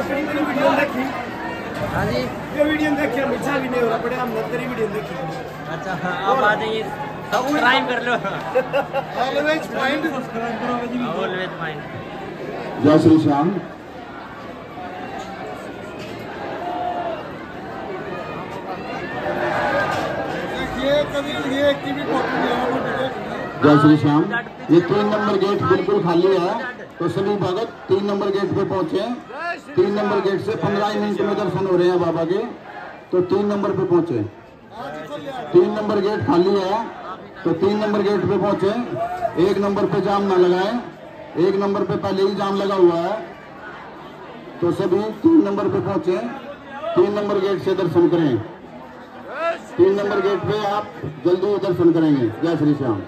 Video देखी। हाँ जी, ये वीडियो देखी मिर्चा भी नहीं हो रहा बड़े हमने तेरी वीडियो देखी। अच्छा हाँ, आप आ जाइए, सब्सक्राइब कर लो। ऑलवेज माइंड सब्सक्राइब करोगे जी। Always mind. जय श्री श्याम। जय श्री श्याम। ये 3 नंबर गेट बिल्कुल खाली है, तो सभी भगत 3 नंबर गेट पे पहुंचे। 3 नंबर गेट से 15 मिनट में दर्शन हो रहे हैं बाबा के, तो 3 नंबर पे पहुंचे। 3 नंबर गेट खाली है, तो 3 नंबर गेट पे पहुंचे। 1 नंबर पे जाम ना लगाए, 1 नंबर पे पहले ही जाम लगा हुआ है, तो सभी 3 नंबर पे पहुंचे। 3 नंबर गेट से दर्शन करें। 3 नंबर गेट पे आप जल्दी दर्शन करेंगे। जय श्री श्याम।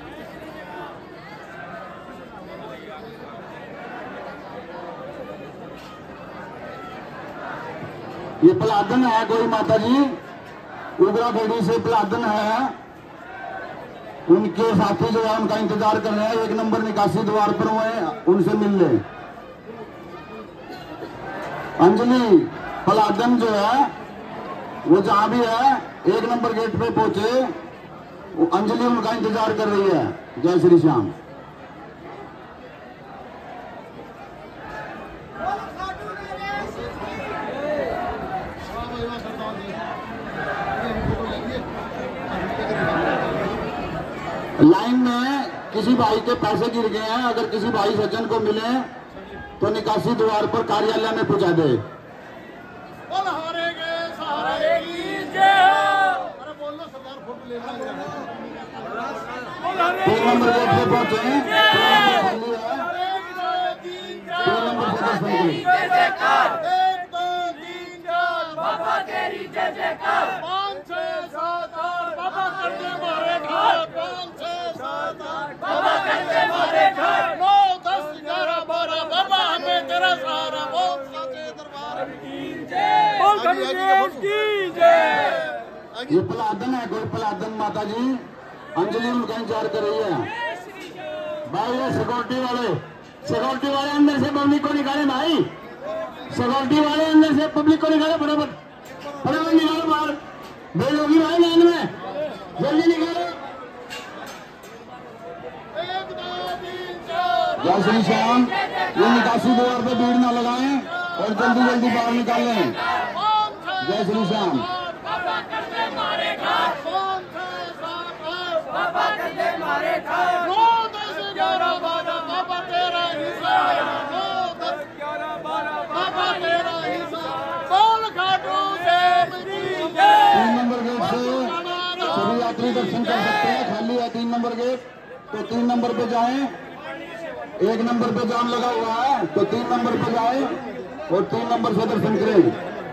ये पलादन है कोई माता जी, उगरा बेड़ी से पलादन है, उनके साथी जो है उनका इंतजार कर रहे हैं। 1 नंबर निकासी द्वार पर हुए, उनसे मिल ले। अंजलि पलादन जो है वो जहां भी है 1 नंबर गेट पे पहुंचे, वो अंजलि उनका इंतजार कर रही है। जय श्री श्याम। लाइन में किसी भाई के पैसे गिर गए हैं, अगर किसी भाई सज्जन को मिले तो निकासी द्वार पर कार्यालय में पहुंचा दे। 3 नंबर गेट पे पहुंचे, 3 नंबर से दर्शन करें। ये पलादन है कोई पलादन माता जी, अंजलि उनका इंतजार कर रही है। भाई ये सिक्योरिटी वाले अंदर से पब्लिक को निकाले भाई, सिक्योरिटी वाले अंदर से पब्लिक को निकाले, फटाफट निकालो बाहर, भीड़ होगी भाई लाइन में, जल्दी निकालो। जय श्री श्याम। ये निकासी द्वार पे भीड़ ना लगाएं और जल्दी जल्दी बाहर निकालें। जय श्री श्याम। सभी यात्री दर्शन कर सकते हैं, खाली है 3 नंबर गेट, तो 3 नंबर पे जाएं। 1 नंबर पे जाम लगा हुआ है, तो 3 नंबर पे जाएं और 3 नंबर से दर्शन करें।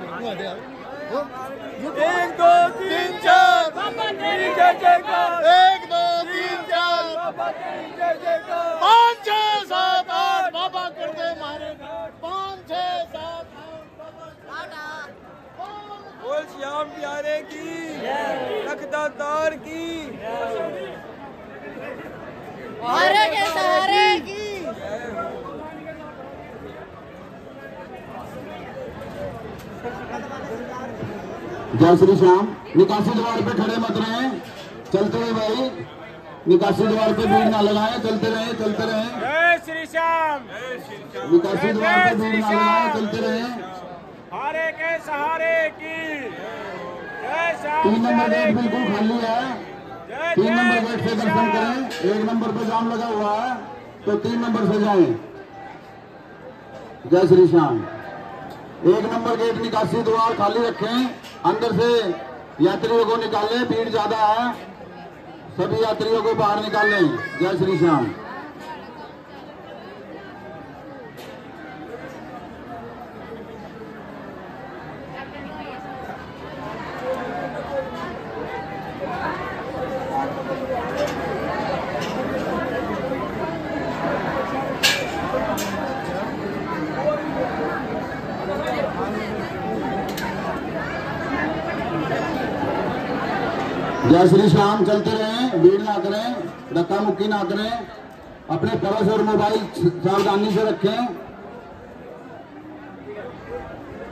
1 2 3 4 बाबा तेरी जय जयकार। 1 2 3 4 बाबा तेरी जय जयकार। 5 6 7 8 बाबा कर दे मारे घाट। 5 6 7 8 बोल श्याम प्यारे की, लखदातार की, सहारे के सहारे की। जय श्री श्याम। निकासी द्वार पे खड़े मत रहे, चलते रहे भाई, निकासी द्वार पे भीड़ ना लगाएं, चलते रहे चलते रहे। जय श्री श्याम। निकासी द्वार पे भीड़ ना लगाएं, चलते रहे। सहारे के सहारे की। 3 नंबर गेट बिल्कुल खाली है, 3 नंबर गेट से दर्शन करें। 1 नंबर पे जाम लगा हुआ है, तो 3 नंबर से जाएं। जय श्री श्याम। 1 नंबर गेट निकासी द्वार खाली रखें, अंदर से यात्रियों को निकालें, भीड़ ज्यादा है, सभी यात्रियों को बाहर निकालें। जय श्री श्याम। जय श्री श्याम। चलते रहें, भीड़ ना करें, धक्का मुक्की ना करें, अपने पर्स और मोबाइल सावधानी से रखें।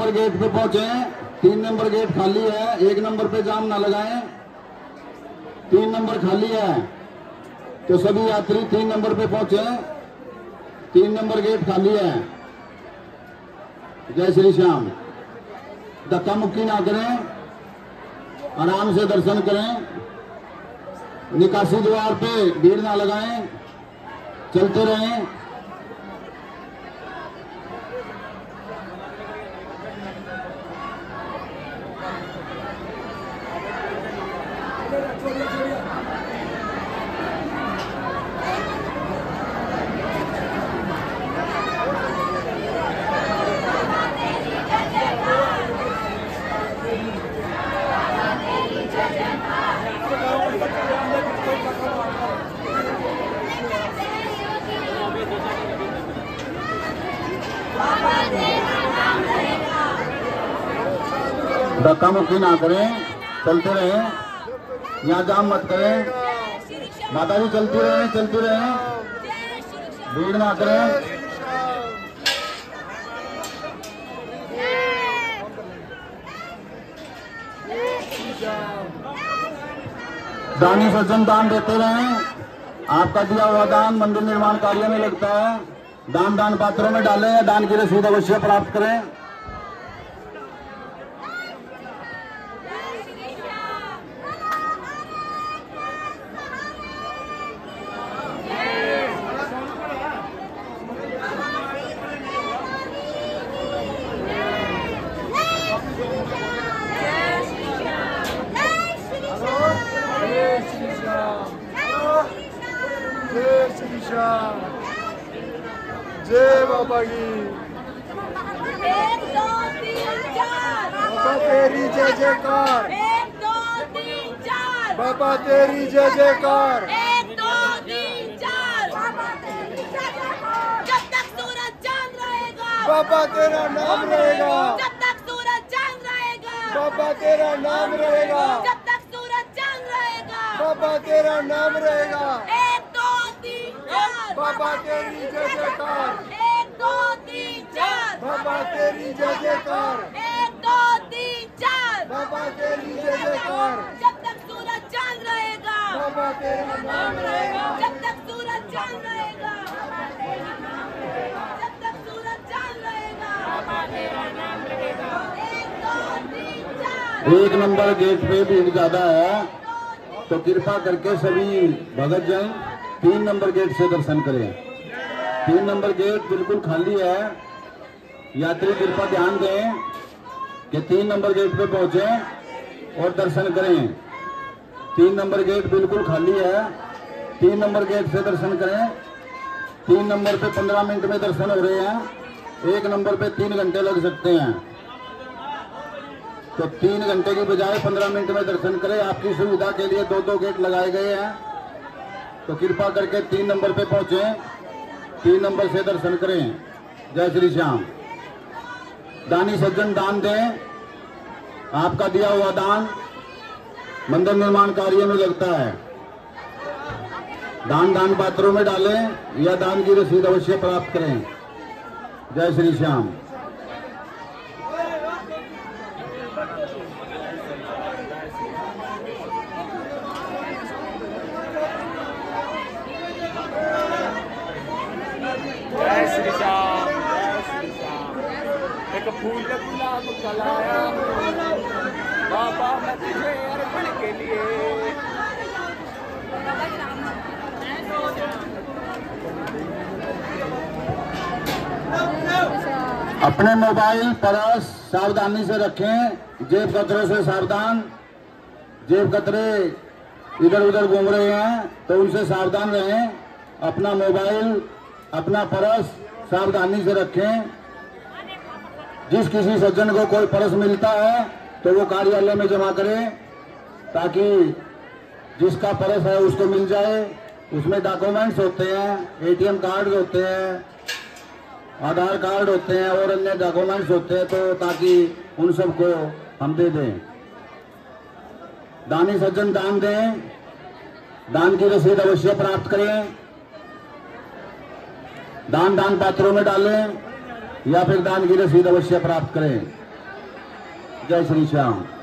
नंबर गेट पे पहुंचे। 3 नंबर गेट खाली है, 1 नंबर पे जाम ना लगाएं। 3 नंबर खाली है तो सभी यात्री 3 नंबर पे पहुंचे। 3 नंबर गेट खाली है। जय श्री श्याम। धक्का मुक्की ना करें, आराम से दर्शन करें। निकासी द्वार पे भीड़ ना लगाएं, चलते रहें। धक्का मुक्की ना करें, चलते रहें। यहाँ जाम मत करें। माता जी चलती रहें, चलती रहें, भीड़ ना करें। दानी सज्जन दान देते रहें। आपका दिया हुआ दान मंदिर निर्माण कार्य में लगता है। दान पात्रों में डालें या दान की रसीद अवश्य प्राप्त करें। जय बाबा की। 1 2 3 4 बाबा तेरी जय जयकार। 1 2 3 4 बाबा तेरी जय जयकार। 1 2 3 4 बाबा तेरी जय जयकार। जब तक सूरज चांद रहेगा बाबा तेरा नाम रहेगा। जब तक सूरज चांद रहेगा बाबा तेरा नाम रहेगा। जब तक सूरज चांद रहेगा बाबा तेरा नाम रहेगा। 1 2 3 4 बाबा तेरी जय जयकार। 1 2 3 4 बाबा तेरी जय जयकार। 1 2 3 4 बाबा तेरी जय जयकार। जब तक सूरज चांद रहेगा बाबा तेरा नाम रहेगा। जब तक सूरज चांद रहेगा जब तक सूरज चांद रहेगा 1 2 3 4 1 नंबर गेट पे भीड़ ज्यादा है तो कृपा करके सभी भगत जन 3 नंबर गेट से दर्शन करें। 3 नंबर गेट बिल्कुल खाली है। यात्री कृपा ध्यान दें कि 3 नंबर गेट पे पहुंचे और दर्शन करें। 3 नंबर गेट बिल्कुल खाली है। 3 नंबर गेट से दर्शन करें। 3 नंबर पे 15 मिनट में दर्शन हो रहे हैं। 1 नंबर पे 3 घंटे लग सकते हैं तो 3 घंटे की बजाय 15 मिनट में दर्शन करें। आपकी सुविधा के लिए 2 गेट लगाए गए हैं तो कृपा करके 3 नंबर पे पहुंचे। 3 नंबर से दर्शन करें। जय श्री श्याम। दानी सज्जन दान दें। आपका दिया हुआ दान मंदिर निर्माण कार्य में लगता है। दान पात्रों में डालें या दान की रसीद अवश्य प्राप्त करें। जय श्री श्याम। जय श्री श्याम। एक फूल गुलाब कलाया बाबा मैं तुझे अर्पण के लिए। अपने मोबाइल पर्स सावधानी से रखें। जेब कतरे से सावधान। जेब कतरे इधर उधर घूम रहे हैं तो उनसे सावधान रहें। अपना मोबाइल अपना पर्स सावधानी से रखें। जिस किसी सज्जन को कोई पर्स मिलता है तो वो कार्यालय में जमा करें ताकि जिसका पर्स है उसको मिल जाए। उसमें डॉक्यूमेंट्स होते हैं, एटीएम कार्ड होते हैं, आधार कार्ड होते हैं और अन्य डॉक्यूमेंट्स होते हैं तो ताकि उन सबको हम दे दें। दानी सज्जन दान दें। दान की रसीद अवश्य प्राप्त करें। दान पात्रों में डालें या फिर दान की रसीद अवश्य प्राप्त करें। जय श्री श्याम।